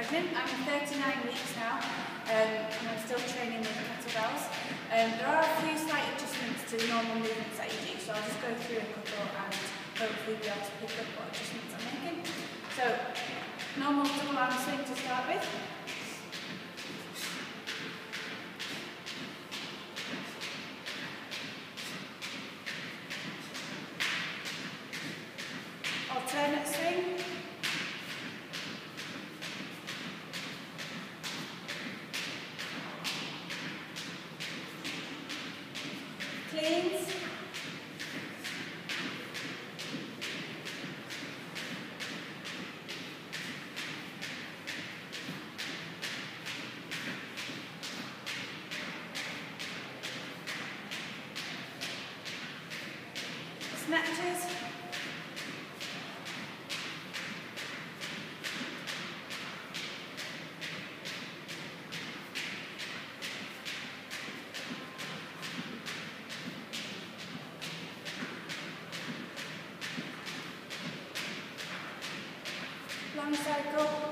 pregnant. I'm 39 weeks now, and I'm still training with kettlebells. There are a few slight adjustments to the normal movements that you do, so I'll just go through a couple and hopefully be able to pick up what adjustments I'm making. So, normal double arm swing to start with. Alternate swing. Cleans. Snatches. Long cycle.